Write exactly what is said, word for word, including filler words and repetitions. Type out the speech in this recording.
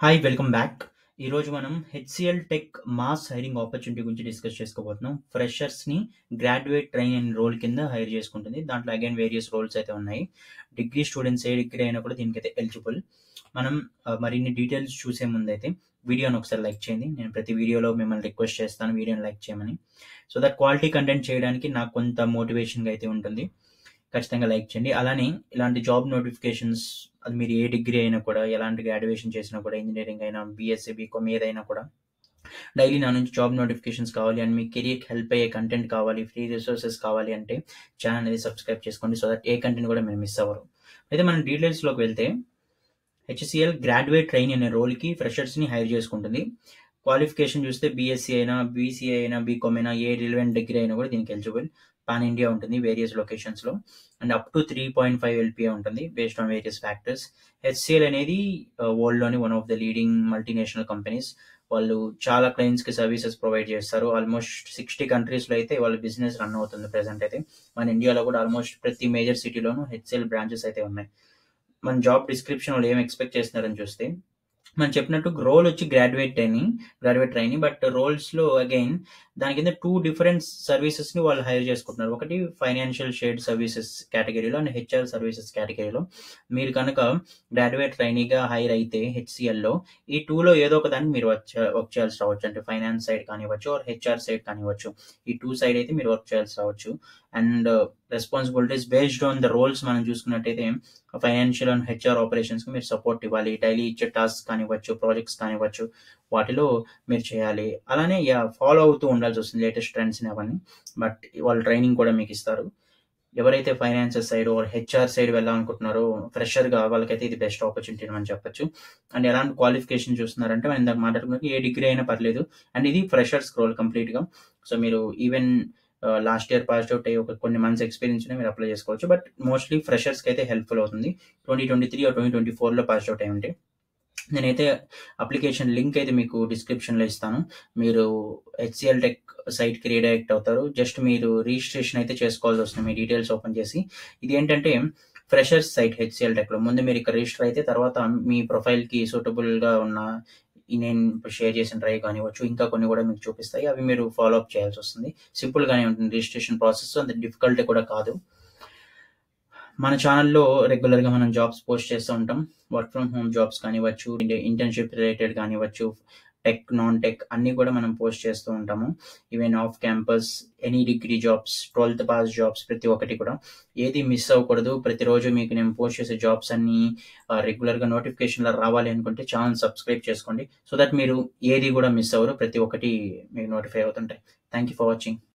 Hi welcome back. ఈరోజు మనం HCL tech mass hiring opportunity గురించి డిస్కస్ చేసుకోబోతున్నాం. ఫ్రెషర్స్ని గ్రాడ్యుయేట్ ట్రైన్ అండ్ రోల్ కింద హైర్ చేసుకుంటుంది. దాంట్లో అగైన్ వేరియస్ రోల్స్ అయితే ఉన్నాయి. డిగ్రీ స్టూడెంట్స్ ఏ డిగ్రీ అయినా కూడా దీనికైతే ఎలిజిబుల్. మనం ఆ, మరిన్ని డీటెయిల్స్ చూసే ముందు అయితే వీడియోని ఒకసారి లైక్ చేయండి. నేను ప్రతి వీడియోలో మిమ్మల్ని రిక్వెస్ట్ చేస్తాను వీడియోని లైక్ చేయమని. సో దట్ క్వాలిటీ కంటెంట్ చేయడానికి నాకు కొంత మోటివేషన్గా అయితే ఉంటుంది. ఖచ్చితంగా లైక్ చేయండి. అలానే ఇలాంటి జాబ్ నోటిఫికేషన్స్ అది మీరు ఏ డిగ్రీ అయినా కూడా, ఎలాంటి గ్రాడ్యుయేషన్ చేసినా కూడా, ఇంజనీరింగ్ అయినా, బీఎస్సీ, బీకామ్ ఏదైనా కూడా డైలీ నా నుంచి జాబ్ నోటిఫికేషన్స్ కావాలి అండ్ మీ కెరీర్కి హెల్ప్ అయ్యే కంటెంట్ కావాలి, ఫ్రీ రిసోర్సెస్ కావాలి అంటే ఛానల్ అనేది సబ్స్క్రైబ్ చేసుకోండి. సో దట్ ఏ కంటెంట్ కూడా మీరు మిస్ అవ్వరు. అయితే మనం డీటెయిల్స్లోకి వెళ్తే హెచ్సిఎల్ గ్రాడ్యుయేట్ ట్రైన్ అనే రోల్కి ఫ్రెషర్స్ని హైర్ చేసుకుంటుంది. క్వాలిఫికేషన్ చూస్తే బీఎస్సీ అయినా, బీసీఏ అయినా, బీకామ్ అయినా, ఏ రిలవెంట్ డిగ్రీ అయినా కూడా దీనికి ఎలిజిబుల్. పాన్ ఇండియా ఉంటుంది వేరియస్ లొకేషన్స్లో and up to three point five LPA ఉంటుంది based on various factors. HCL అనేది వరల్డ్లోని one of the leading multinational companies. వాళ్ళు చాలా క్లయింట్స్కి సర్వీసెస్ ప్రొవైడ్ చేస్తారు. ఆల్మోస్ట్ సిక్స్టీ కంట్రీస్లో అయితే వాళ్ళ బిజినెస్ రన్ అవుతుంది ప్రెసెంట్ అయితే. మన ఇండియాలో కూడా ఆల్మోస్ట్ ప్రతి మేజర్ సిటీలోనూ హెచ్సిఎల్ బ్రాంచెస్ అయితే ఉన్నాయి. మన జాబ్ డిస్క్రిప్షన్ వాళ్ళు ఏం ఎక్స్పెక్ట్ చేస్తున్నారని చూస్తే మనం చెప్పినట్టు రోల్ వచ్చి గ్రాడ్యుయేట్ అని గ్రాడ్యుయేట్ ట్రైనీ, బట్ రోల్స్లో అగైన్ దాని కింద టూ డిఫరెంట్ సర్వీసెస్ని వాళ్ళు హైర్ చేసుకుంటున్నారు. ఒకటి ఫైనాన్షియల్ షేడ్ సర్వీసెస్ కేటగిరీలో అండ్ హెచ్ఆర్ సర్వీసెస్ కేటగిరీలో. మీరు కనుక గ్రాడ్యుయేట్ ట్రైనీగా హైర్ అయితే హెచ్సిఎల్లో ఈ టూలో ఏదో ఒక దానికి మీరు వర్క్ వర్క్ చేయాల్సి రావచ్చు. అంటే ఫైనాన్స్ సైడ్ కానివ్వచ్చు ఆర్ హెచ్ఆర్ సైడ్ కానివ్వచ్చు. ఈ టూ సైడ్ అయితే మీరు వర్క్ చేయాల్సి రావచ్చు. And responsibilities based on the roles మనం చూసుకున్నట్టయితే ఫైనాన్షియల్ అండ్ హెచ్ఆర్ ఆపరేషన్స్కి మీరు సపోర్ట్ ఇవ్వాలి. డైలీ ఇచ్చే టాస్క్ కానివ్వచ్చు, ప్రాజెక్ట్స్ కానివ్వచ్చు, వాటిలో మీరు చేయాలి. అలానే ఫాలో అవుతూ ఉండాల్సి వస్తుంది లేటెస్ట్ ట్రెండ్స్ని అవన్నీ. బట్ వాళ్ళు ట్రైనింగ్ కూడా మీకు ఇస్తారు. ఎవరైతే financial side or HR side వెళ్ళాలనుకుంటున్నారో ఫ్రెషర్గా వాళ్ళకైతే ఇది బెస్ట్ ఆపర్చునిటీ అని చెప్పొచ్చు. అండ్ ఎలాంటి క్వాలిఫికేషన్ చూస్తున్నారంటే మనం ఇందాక మాట్లాడుకున్నట్టు ఏ డిగ్రీ అయినా పర్లేదు. అండ్ ఇది ఫ్రెషర్స్ రోల్ కంప్లీట్గా. సో మీరు even last year pass out అయ్యి ఒక కొన్ని మంత్స్ ఎక్స్పీరియన్స్ మీరు అప్లై చేసుకోవచ్చు. బట్ మోస్ట్లీ ఫ్రెషర్స్కి అయితే హెల్ప్ఫుల్ అవుతుంది. Twenty twenty three twenty twenty ఫోర్లో పాస్ అవుట్ అయ్యి ఉంటే నేనైతే అప్లికేషన్ లింక్ అయితే మీకు డిస్క్రిప్షన్లో ఇస్తాను. మీరు హెచ్సిఎల్ టెక్ సైట్కి రీడైరెక్ట్ అవుతారు. జస్ట్ మీరు రిజిస్ట్రేషన్ అయితే చేసుకోవాల్సి వస్తుంది మీ డీటెయిల్స్ ఓపెన్ చేసి. ఇది ఏంటంటే ఫ్రెషర్స్ సైట్ హెచ్సిఎల్ టెక్లో. ముందు మీరు ఇక్కడ రిజిస్టర్ అయితే తర్వాత మీ ప్రొఫైల్కి సూటబుల్గా ఉన్న ఈ నేను షేర్ చేసిన డ్రైవ్ కానివ్వచ్చు, ఇంకా కొన్ని కూడా మీకు చూపిస్తాయి. అవి మీరు ఫాలో అప్ చేయాల్సి వస్తుంది. సింపుల్గానే ఉంటుంది రిజిస్ట్రేషన్ ప్రాసెస్, అంత డిఫికల్టీ కూడా కాదు. మన ఛానల్లో రెగ్యులర్గా మనం జాబ్స్ పోస్ట్ చేస్తూ ఉంటాం. వర్క్ ఫ్రమ్ హోమ్ జాబ్స్ కానివ్వచ్చు, ఇంటర్న్షిప్ రిలేటెడ్ కానివ్వచ్చు, టెక్, నాన్ టెక్ అన్నీ కూడా మనం పోస్ట్ చేస్తూ ఉంటాము. Even off campus, any degree jobs, twelfth pass jobs, ప్రతి ఒక్కటి కూడా ఏది మిస్ అవ్వకూడదు. ప్రతిరోజు మీకు నేను పోస్ట్ చేసే జాబ్స్ అన్నీ రెగ్యులర్గా నోటిఫికేషన్లో రావాలి అనుకుంటే ఛానల్ సబ్స్క్రైబ్ చేసుకోండి. సో దట్ మీరు ఏది కూడా మిస్ అవ్వరు, ప్రతి ఒక్కటి మీకు నోటిఫై అవుతుంటాయి. Thank you for watching.